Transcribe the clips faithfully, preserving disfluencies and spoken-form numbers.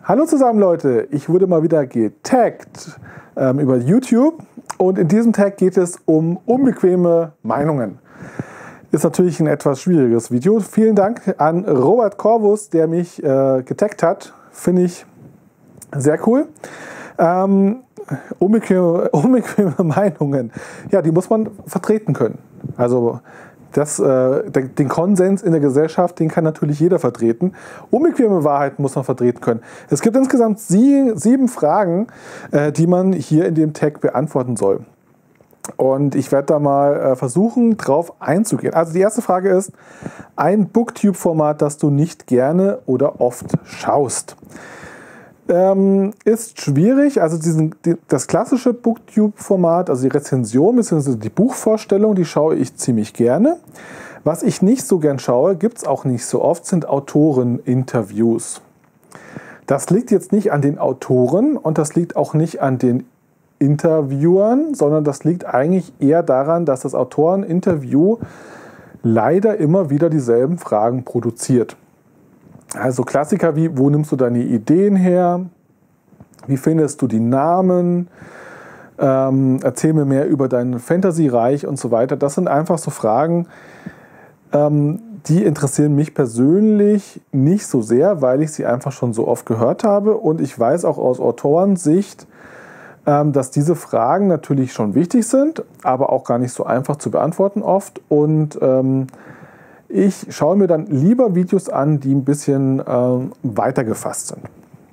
Hallo zusammen Leute, ich wurde mal wieder getaggt ähm, über YouTube und in diesem Tag geht es um unbequeme Meinungen. Ist natürlich ein etwas schwieriges Video. Vielen Dank an Robert Corvus, der mich äh, getaggt hat. Finde ich sehr cool. Ähm, unbequeme, unbequeme Meinungen, ja, die muss man vertreten können. Also das, äh, den Konsens in der Gesellschaft, den kann natürlich jeder vertreten. Unbequeme Wahrheiten muss man vertreten können. Es gibt insgesamt sie, sieben Fragen, äh, die man hier in dem Tag beantworten soll. Und ich werde da mal äh, versuchen, drauf einzugehen. Also die erste Frage ist, ein Booktube-Format, das du nicht gerne oder oft schaust. Ähm, ist schwierig, also diesen, die, das klassische Booktube-Format, also die Rezension bzw. die Buchvorstellung, die schaue ich ziemlich gerne. Was ich nicht so gern schaue, gibt es auch nicht so oft, sind Autoren-Interviews. Das liegt jetzt nicht an den Autoren und das liegt auch nicht an den Interviewern, sondern das liegt eigentlich eher daran, dass das Autoren-Interview leider immer wieder dieselben Fragen produziert. Also Klassiker wie, wo nimmst du deine Ideen her? Wie findest du die Namen? Ähm, erzähl mir mehr über dein Fantasy-Reich und so weiter. Das sind einfach so Fragen, ähm, die interessieren mich persönlich nicht so sehr, weil ich sie einfach schon so oft gehört habe. Und ich weiß auch aus Autorensicht, ähm, dass diese Fragen natürlich schon wichtig sind, aber auch gar nicht so einfach zu beantworten oft. Und ähm, ich schaue mir dann lieber Videos an, die ein bisschen äh, weiter gefasst sind.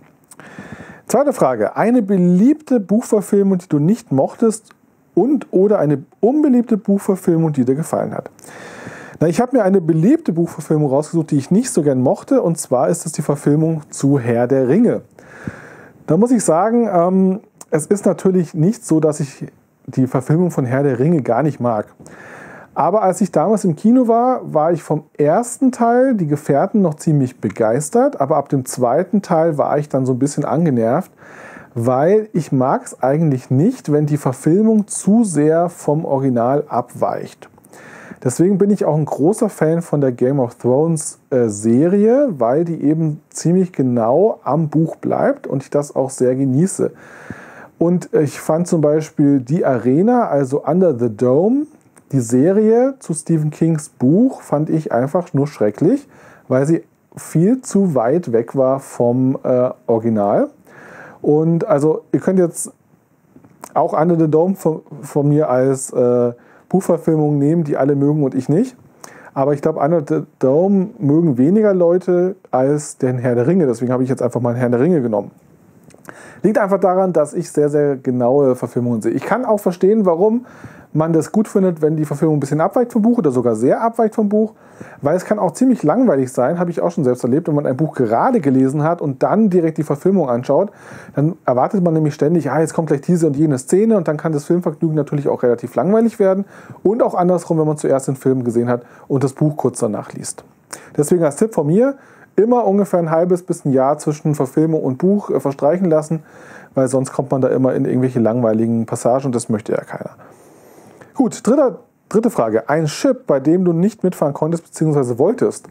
Zweite Frage. Eine beliebte Buchverfilmung, die du nicht mochtest und oder eine unbeliebte Buchverfilmung, die dir gefallen hat. Na, ich habe mir eine beliebte Buchverfilmung rausgesucht, die ich nicht so gern mochte. Und zwar ist es die Verfilmung zu Herr der Ringe. Da muss ich sagen, ähm, es ist natürlich nicht so, dass ich die Verfilmung von Herr der Ringe gar nicht mag. Aber als ich damals im Kino war, war ich vom ersten Teil, die Gefährten, noch ziemlich begeistert. Aber ab dem zweiten Teil war ich dann so ein bisschen angenervt, weil ich mag es eigentlich nicht, wenn die Verfilmung zu sehr vom Original abweicht. Deswegen bin ich auch ein großer Fan von der Game of Thrones äh, Serie, weil die eben ziemlich genau am Buch bleibt und ich das auch sehr genieße. Und ich fand zum Beispiel die Arena, also Under the Dome, die Serie zu Stephen Kings Buch, fand ich einfach nur schrecklich, weil sie viel zu weit weg war vom äh, Original. Und also ihr könnt jetzt auch Under the Dome von, von mir als äh, Buchverfilmung nehmen, die alle mögen und ich nicht. Aber ich glaube, Under the Dome mögen weniger Leute als den Herr der Ringe. Deswegen habe ich jetzt einfach mal den Herr der Ringe genommen. Liegt einfach daran, dass ich sehr, sehr genaue Verfilmungen sehe. Ich kann auch verstehen, warum man das gut findet, wenn die Verfilmung ein bisschen abweicht vom Buch oder sogar sehr abweicht vom Buch, weil es kann auch ziemlich langweilig sein, habe ich auch schon selbst erlebt, wenn man ein Buch gerade gelesen hat und dann direkt die Verfilmung anschaut, dann erwartet man nämlich ständig, ah, jetzt kommt gleich diese und jene Szene und dann kann das Filmvergnügen natürlich auch relativ langweilig werden und auch andersrum, wenn man zuerst den Film gesehen hat und das Buch kurz danach liest. Deswegen als Tipp von mir, immer ungefähr ein halbes bis ein Jahr zwischen Verfilmung und Buch äh, verstreichen lassen, weil sonst kommt man da immer in irgendwelche langweiligen Passagen und das möchte ja keiner. Gut, dritte, dritte Frage. Ein Ship, bei dem du nicht mitfahren konntest bzw. wolltest.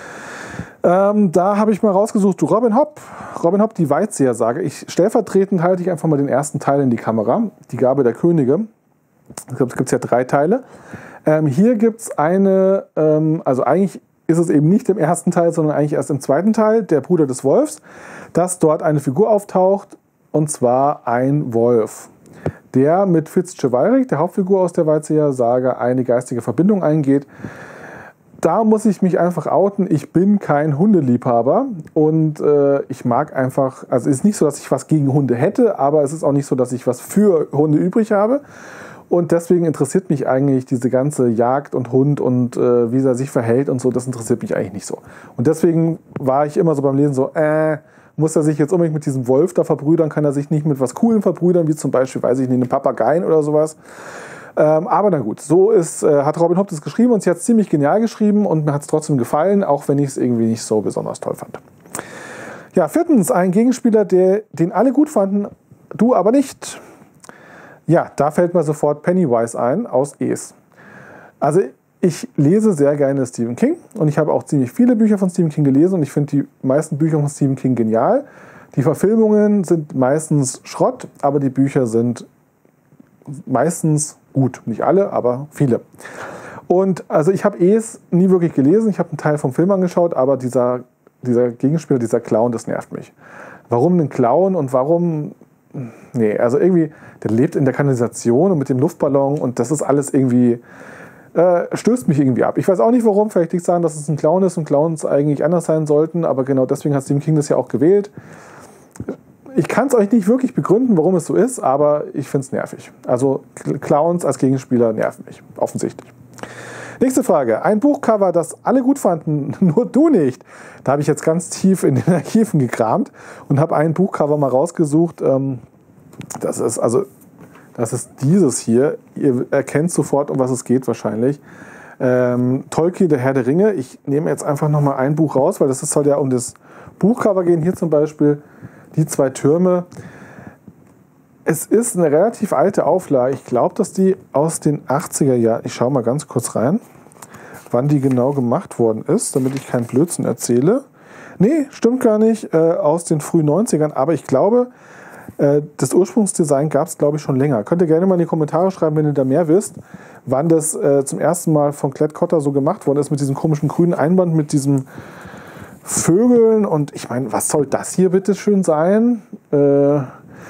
Ähm, da habe ich mal rausgesucht, Robin Hobb. Robin Hobb, die Weitseher-Sage. Ich, stellvertretend halte ich einfach mal den ersten Teil in die Kamera. Die Gabe der Könige. Es gibt ja drei Teile. Ähm, hier gibt es eine, ähm, also eigentlich ist es eben nicht im ersten Teil, sondern eigentlich erst im zweiten Teil, der Bruder des Wolfs, dass dort eine Figur auftaucht, und zwar ein Wolf, der mit Fitzgerald, der Hauptfigur aus der Weitseher-Saga, eine geistige Verbindung eingeht. Da muss ich mich einfach outen, ich bin kein Hundeliebhaber und äh, ich mag einfach, also es ist nicht so, dass ich was gegen Hunde hätte, aber es ist auch nicht so, dass ich was für Hunde übrig habe. Und deswegen interessiert mich eigentlich diese ganze Jagd und Hund und äh, wie er sich verhält und so, das interessiert mich eigentlich nicht so. Und deswegen war ich immer so beim Lesen so, äh, muss er sich jetzt unbedingt mit diesem Wolf da verbrüdern, kann er sich nicht mit was Coolem verbrüdern, wie zum Beispiel, weiß ich nicht, einem Papageien oder sowas. Ähm, aber na gut, so ist, äh, hat Robin Hobb das geschrieben und sie hat es ziemlich genial geschrieben und mir hat es trotzdem gefallen, auch wenn ich es irgendwie nicht so besonders toll fand. Ja, viertens, ein Gegenspieler, der, den alle gut fanden, du aber nicht. Ja, da fällt mir sofort Pennywise ein aus Es. Also ich lese sehr gerne Stephen King und ich habe auch ziemlich viele Bücher von Stephen King gelesen und ich finde die meisten Bücher von Stephen King genial. Die Verfilmungen sind meistens Schrott, aber die Bücher sind meistens gut. Nicht alle, aber viele. Und also ich habe Es nie wirklich gelesen. Ich habe einen Teil vom Film angeschaut, aber dieser, dieser Gegenspieler, dieser Clown, das nervt mich. Warum einen Clown und warum... Nee, also irgendwie, der lebt in der Kanalisation und mit dem Luftballon und das ist alles irgendwie... Äh, stößt mich irgendwie ab. Ich weiß auch nicht warum. Vielleicht liegt es daran, dass es ein Clown ist und Clowns eigentlich anders sein sollten, aber genau deswegen hat Stephen King das ja auch gewählt. Ich kann es euch nicht wirklich begründen, warum es so ist, aber ich finde es nervig. Also Clowns als Gegenspieler nerven mich, offensichtlich. Nächste Frage. Ein Buchcover, das alle gut fanden, nur du nicht. Da habe ich jetzt ganz tief in den Archiven gekramt und habe ein Buchcover mal rausgesucht. Das ist also, das ist dieses hier. Ihr erkennt sofort, um was es geht wahrscheinlich. Ähm, Tolkien, der Herr der Ringe. Ich nehme jetzt einfach nochmal ein Buch raus, weil das soll ja um das Buchcover gehen. Hier zum Beispiel die zwei Türme. Es ist eine relativ alte Auflage. Ich glaube, dass die aus den achtziger Jahren, ich schaue mal ganz kurz rein, wann die genau gemacht worden ist, damit ich keinen Blödsinn erzähle. Nee, stimmt gar nicht, äh, aus den frühen neunzigern, aber ich glaube, äh, das Ursprungsdesign gab es, glaube ich, schon länger. Könnt ihr gerne mal in die Kommentare schreiben, wenn ihr da mehr wisst, wann das äh, zum ersten Mal von Klett-Cotta so gemacht worden ist, mit diesem komischen grünen Einband, mit diesem Vögeln und ich meine, was soll das hier bitte schön sein? Äh,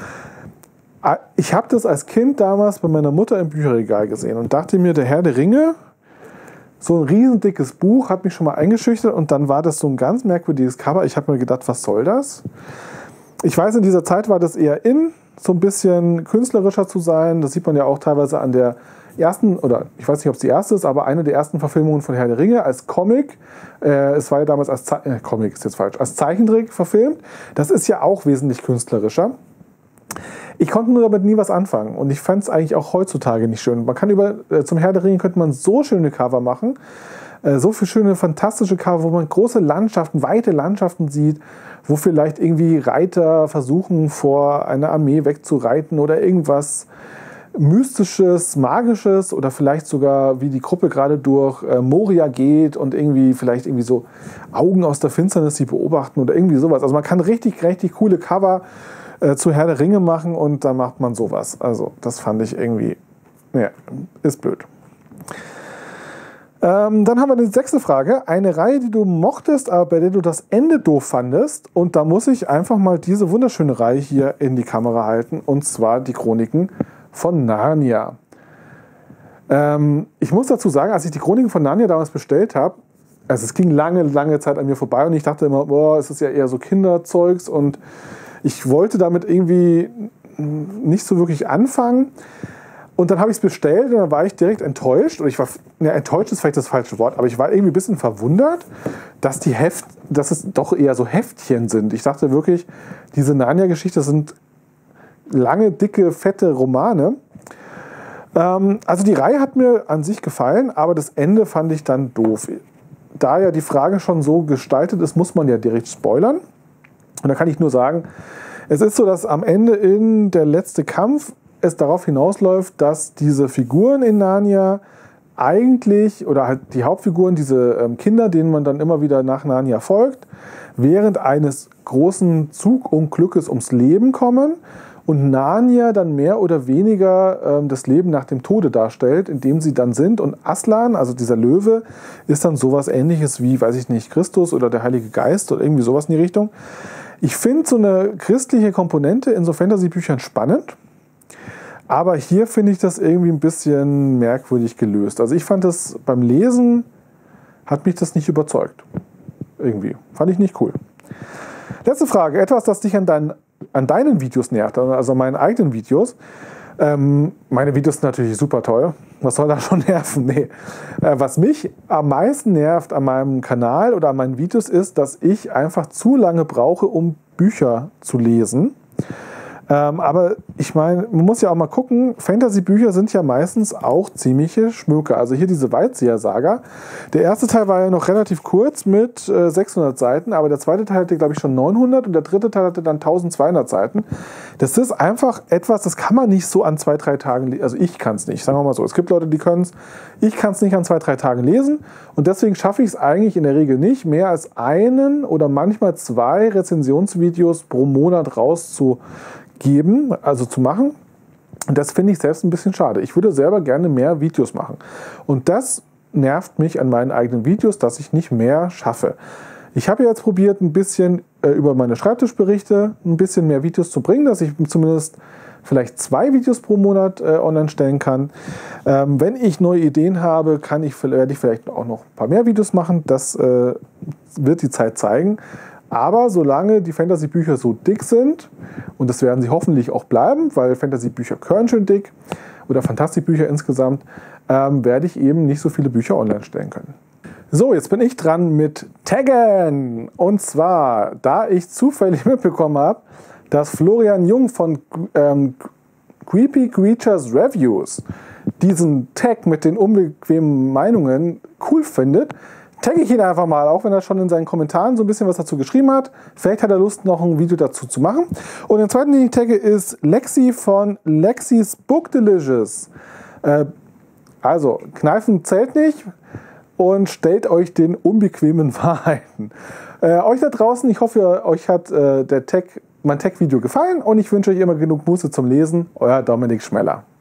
Ich habe das als Kind damals bei meiner Mutter im Bücherregal gesehen und dachte mir, der Herr der Ringe, so ein riesen dickes Buch, hat mich schon mal eingeschüchtert und dann war das so ein ganz merkwürdiges Cover. Ich habe mir gedacht, was soll das? Ich weiß, in dieser Zeit war das eher in, so ein bisschen künstlerischer zu sein. Das sieht man ja auch teilweise an der ersten, oder ich weiß nicht, ob es die erste ist, aber eine der ersten Verfilmungen von Herr der Ringe als Comic. Äh, es war ja damals als Ze äh, Comic, ist jetzt falsch, als Zeichentrick verfilmt. Das ist ja auch wesentlich künstlerischer. Ich konnte nur damit nie was anfangen und ich fand es eigentlich auch heutzutage nicht schön. Man kann über, äh, zum Herr der Ringe könnte man so schöne Cover machen, äh, so viele schöne, fantastische Cover, wo man große Landschaften, weite Landschaften sieht, wo vielleicht irgendwie Reiter versuchen, vor einer Armee wegzureiten oder irgendwas Mystisches, Magisches oder vielleicht sogar, wie die Gruppe gerade durch äh, Moria geht und irgendwie vielleicht irgendwie so Augen aus der Finsternis sie beobachten oder irgendwie sowas. Also man kann richtig, richtig coole Cover zu Herr der Ringe machen und da macht man sowas. Also das fand ich irgendwie, ja, ist blöd. Ähm, dann haben wir die sechste Frage. Eine Reihe, die du mochtest, aber bei der du das Ende doof fandest. Und da muss ich einfach mal diese wunderschöne Reihe hier in die Kamera halten. Und zwar die Chroniken von Narnia. Ähm, ich muss dazu sagen, als ich die Chroniken von Narnia damals bestellt habe, also es ging lange, lange Zeit an mir vorbei und ich dachte immer, boah, es ist ja eher so Kinderzeugs und ich wollte damit irgendwie nicht so wirklich anfangen. Und dann habe ich es bestellt und dann war ich direkt enttäuscht. Und ich war, ja, enttäuscht ist vielleicht das falsche Wort, aber ich war irgendwie ein bisschen verwundert, dass die Heft, dass es doch eher so Heftchen sind. Ich dachte wirklich, diese Narnia-Geschichte sind lange, dicke, fette Romane. Ähm, also die Reihe hat mir an sich gefallen, aber das Ende fand ich dann doof. Da ja die Frage schon so gestaltet ist, muss man ja direkt spoilern. Und da kann ich nur sagen, es ist so, dass am Ende in der letzte Kampf es darauf hinausläuft, dass diese Figuren in Narnia eigentlich, oder halt die Hauptfiguren, diese ähm, Kinder, denen man dann immer wieder nach Narnia folgt, während eines großen Zugunglückes ums Leben kommen und Narnia dann mehr oder weniger ähm, das Leben nach dem Tode darstellt, in dem sie dann sind. Und Aslan, also dieser Löwe, ist dann sowas Ähnliches wie, weiß ich nicht, Christus oder der Heilige Geist oder irgendwie sowas in die Richtung. Ich finde so eine christliche Komponente in so Fantasy-Büchern spannend, aber hier finde ich das irgendwie ein bisschen merkwürdig gelöst. Also ich fand das beim Lesen, hat mich das nicht überzeugt. Irgendwie. Fand ich nicht cool. Letzte Frage. Etwas, das dich an, dein, an deinen Videos nervt, also an meinen eigenen Videos. Ähm, meine Videos sind natürlich super toll. Was soll da schon nerven? Nee. Äh, was mich am meisten nervt an meinem Kanal oder an meinen Videos ist, dass ich einfach zu lange brauche, um Bücher zu lesen. Ähm, aber ich meine, man muss ja auch mal gucken, Fantasy-Bücher sind ja meistens auch ziemliche Schmöker. Also hier diese Weitseher-Saga. Der erste Teil war ja noch relativ kurz mit äh, sechshundert Seiten, aber der zweite Teil hatte, glaube ich, schon neunhundert und der dritte Teil hatte dann eintausendzweihundert Seiten. Das ist einfach etwas, das kann man nicht so an zwei, drei Tagen lesen. Also ich kann es nicht, sagen wir mal so. Es gibt Leute, die können es. Ich kann es nicht an zwei, drei Tagen lesen und deswegen schaffe ich es eigentlich in der Regel nicht, mehr als einen oder manchmal zwei Rezensionsvideos pro Monat rauszugeben, also zu machen. Und das finde ich selbst ein bisschen schade. Ich würde selber gerne mehr Videos machen. Und das nervt mich an meinen eigenen Videos, dass ich nicht mehr schaffe. Ich habe jetzt probiert, ein bisschen äh, über meine Schreibtischberichte ein bisschen mehr Videos zu bringen, dass ich zumindest vielleicht zwei Videos pro Monat äh, online stellen kann. Ähm, wenn ich neue Ideen habe, kann ich, werde ich vielleicht auch noch ein paar mehr Videos machen. Das äh, wird die Zeit zeigen. Aber solange die Fantasy-Bücher so dick sind, und das werden sie hoffentlich auch bleiben, weil Fantasy-Bücher können schön dick, oder Fantastikbücher insgesamt, ähm, werde ich eben nicht so viele Bücher online stellen können. So, jetzt bin ich dran mit Taggen. Und zwar, da ich zufällig mitbekommen habe, dass Florian Jung von ähm, Creepy Creatures Reviews diesen Tag mit den unbequemen Meinungen cool findet, tagge ich ihn einfach mal, auch wenn er schon in seinen Kommentaren so ein bisschen was dazu geschrieben hat. Vielleicht hat er Lust, noch ein Video dazu zu machen. Und den zweiten, den ich tagge, ist Lexi von Lexi's Book Delicious. Äh, also, Kneifen zählt nicht und stellt euch den unbequemen Wahrheiten. Äh, euch da draußen, ich hoffe, euch hat äh, der Tag, mein Tag-Video gefallen und ich wünsche euch immer genug Muße zum Lesen. Euer Dominik Schmeller.